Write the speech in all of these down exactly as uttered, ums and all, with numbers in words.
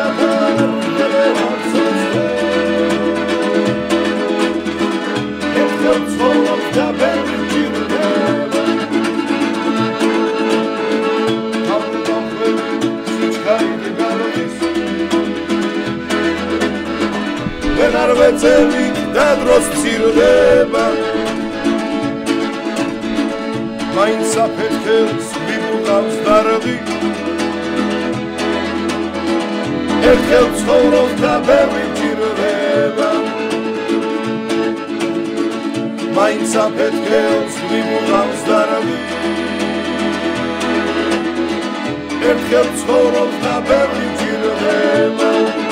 არ ვეწევით და დროს მცირდება მაინც საფეთქელს ვიბუყავს დარდი ერთხელ ცხოვრობ და ბევრი მჭირდება მაინც საფეთქელს ვიბუყავს დარდი ერთხელ ცხოვრობ და ბევრი მჭირდება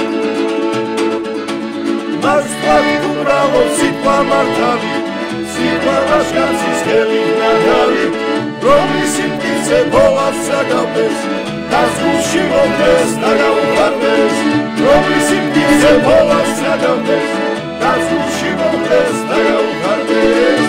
Bravo, sitwa martali, sitwa raškacis helih nadali, Robi sitkice volat sagavnes, da zguši vodnes, da ga uharnes. Robi sitkice volat sagavnes, da zguši vodnes, da ga uharnes.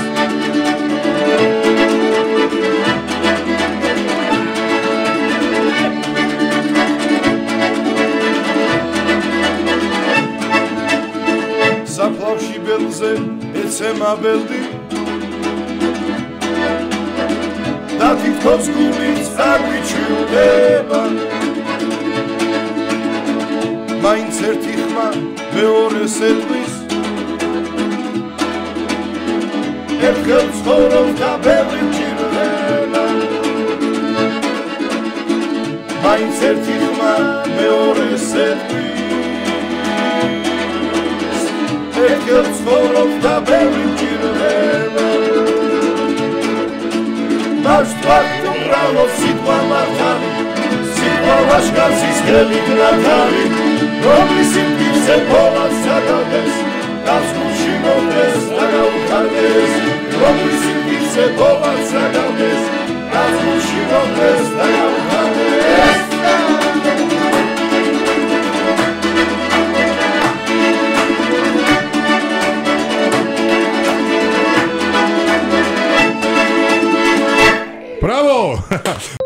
Zaplavši belze, ecema beldi Da titkots gulic agvičildeba Maინც ერთი ხმა მეორეს ეტყვის ერთხელ ცხოვრობ და ბევრი მჭირდება მაინც ერთი ხმა მეორეს ეტყვის ერთხელ ცხოვრობ და ბევრი მჭირდება მაშტვათ უბრალო სიტყვა მართალი სიტყვა ვაშკაცის ხელით ნათალი რომლის სიმტკიცე ფოლად საგავდეს და ზღუდში მომდეს და გაუხარდეს რომლის სიმტკიცე ფოლად საგავდეს და ზღუდში მომდეს და გაუხარდეს Bravo!